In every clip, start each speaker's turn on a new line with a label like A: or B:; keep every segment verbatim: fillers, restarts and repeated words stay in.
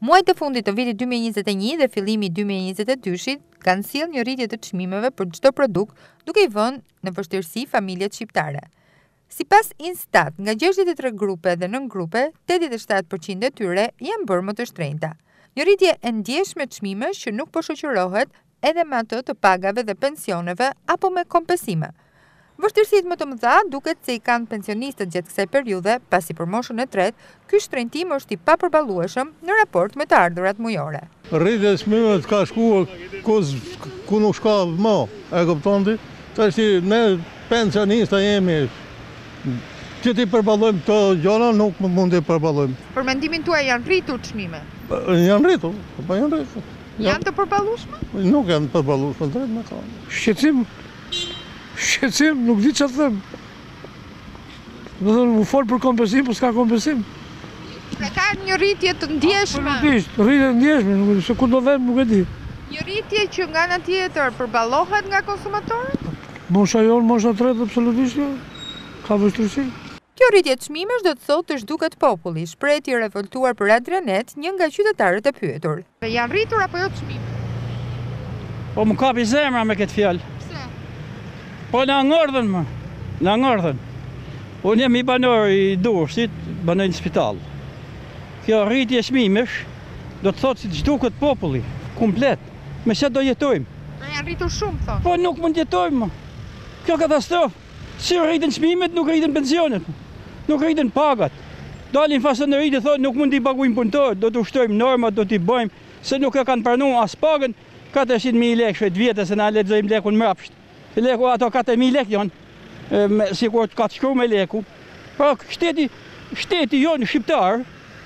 A: Muajt e fundit të vitit dy mijë e njëzet e një dhe fillimi i dy mijë e njëzet e dyshit kanë sjellë një rritje të çmimeve për çdo produkt, duke i vënë në vështirësi familjet shqiptare. Sipas Instat, nga gjashtëdhjetë e tre grupe dhe nën grupe, tetëdhjetë e shtatë përqind e tyre janë bërë më të shtrenjta. Një rritje e ndjeshme çmimesh që nuk po shoqërohet edhe me atë të pagave dhe pensioneve apo me kompensime. Vështirësitë më të mëdha duket se i kanë pensionistët gjatë kësaj periudhe, pasi për moshën e tretë, ky shtrenjtim është i papërballueshëm në raport me të ardhurat mujore.
B: Rritja e çmimeve ka shkuar ku nuk shka më, e kupton ti? Tash ne pensionista jemi, që ti përballojmë këto gjëra nuk mund të përballojmë.
A: Për mendimin tuaj janë rritur çmimet?
B: Janë rritur, po janë rritur.
A: Janë të përballueshme?
B: Nuk janë të përballueshme, drejt me kanë.
C: Shqetësim, shqetësim, nuk di çfarë them. Do të u fol për kompensim, po s'ka kompensim.
A: Pra ka një rritje të ndjeshme.
C: Absolutisht, rritje të ndjeshme, nuk se ku do vëm nuk e di.
A: Një rritje që nga ana tjetër përballohet nga konsumatorët?
C: Mosha jon, mosha tretë absolutisht jo. Ka vështirësi.
A: Kjo rritje çmimesh do të thotë të zhduket populli, shprehti i revoltuar për Adrianet, një nga qytetarët e pyetur. Janë rritur apo jo çmimet?
D: Po më kapi zemra me këtë fjalë.
A: Pse?
D: Po na ngordhën më, na ngordhën. Unë jam i banor i Durrësit, banoj në spital. Kjo rritje çmimesh do të thotë si të zhduket populli, komplet. Me çfarë do jetojmë?
A: Pra janë rritur shumë, thonë.
D: Po nuk mund jetojmë më. Kjo katastrofë. Si rritën çmimet, nuk rritën pensionet, nuk rritën pagat. Dalin fasonerit e thonë nuk mund t'i paguajmë punëtorët, do të ushtojmë normat, do t'i bëjmë, se nuk e kanë pranuar as pagën, katërqind mijë lekë shpejt vjetë, se na lexojmë lekun mbrapsht. Leku ato katër mijë lekë janë, sikur ka të shkruar me leku. Pra shteti, shteti jonë shqiptar,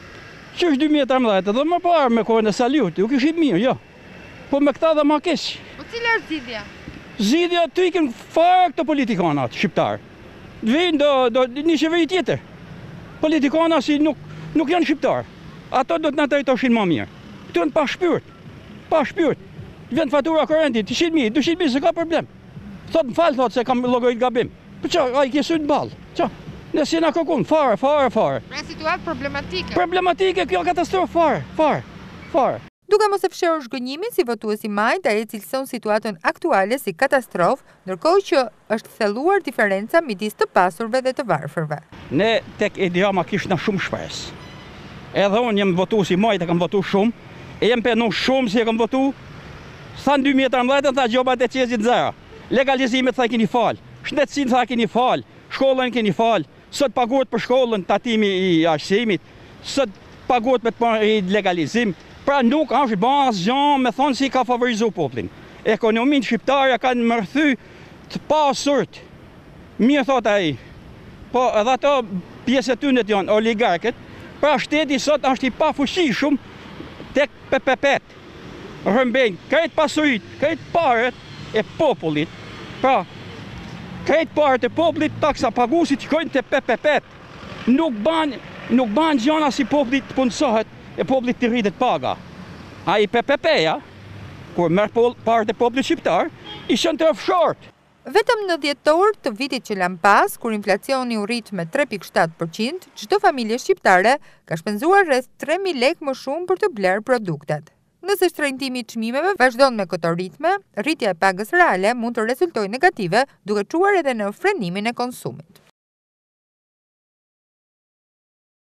D: që është dy mijë e tridhjetë, dhe më parë me kohën e Saliut, u kishit mirë, jo. Po me këta dhe ma keq.
A: Po cila është zgjidhja?
D: Zgjidhja të ikin fare këto politikanat shqiptar. Vijnë do, do një qeveri tjetër. Politikanat si nuk, nuk janë shqiptar. Ato do të na trajtoshin më mirë. Këtu janë pa shpirt. Pa shpirt. Vjen fatura korrentit, njëqind mijë, dyqind mijë, se ka problem. Thot më fal, thot se kam llogarit gabim. Po ç'a, ai ke sy të ball. Ç'a? Ne si na kërkon fare, fare, fare.
A: Pra situatë problematike.
D: Problematike kjo katastrofë fare, fare, fare.
A: Duke mos e fshehur zhgënjimin si votuesi Majt, ai cilëson situatën aktuale si katastrofë, ndërkohë që është thelluar diferenca midis të pasurve dhe të varfërve.
D: Ne tek Ediama kishna shumë shpresë. Edhe unë jam votuesi Majt, e kam votuar shumë, e jam penu shumë si e kam votuar. Sa në dy mijë e tridhjetë tha gjobat e qezit zero. Legalizimet tha keni fal, shëndetësinë tha keni fal, shkollën keni fal, sot paguhet për shkollën tatimi i arsimit, sot paguhet me të legalizim. Pra nuk është bërë asgjë me thonë si ka favorizu poplin. Ekonominë shqiptare kanë mërthy të pasurt. Mirë thot ai. Po edhe ato pjesë e tyre janë oligarkët. Pra shteti sot është i pafuqishëm tek P P P-t. Rëmbejnë krejt pasurit, krejt paret e popullit. Pra krejt paret e popullit taksa pagusit që kojnë te P P P-t. Nuk ban, nuk ban gjëna si popullit të punësohet e popullit të rritet paga. A i P P P-ja, kur merë partë e popullit shqiptar, ishën të offshore.
A: Vetëm në dhjetor të vitit që lan pas, kur inflacioni u rrit me tre pikë shtatë përqind, çdo familje shqiptare ka shpenzuar rreth tre mijë lekë më shumë për të bler produktet. Nëse shtrenjtimi i çmimeve vazhdon me këto ritme, rritja e pagës reale mund të rezultojë negative, duke çuar edhe në frenimin e konsumit.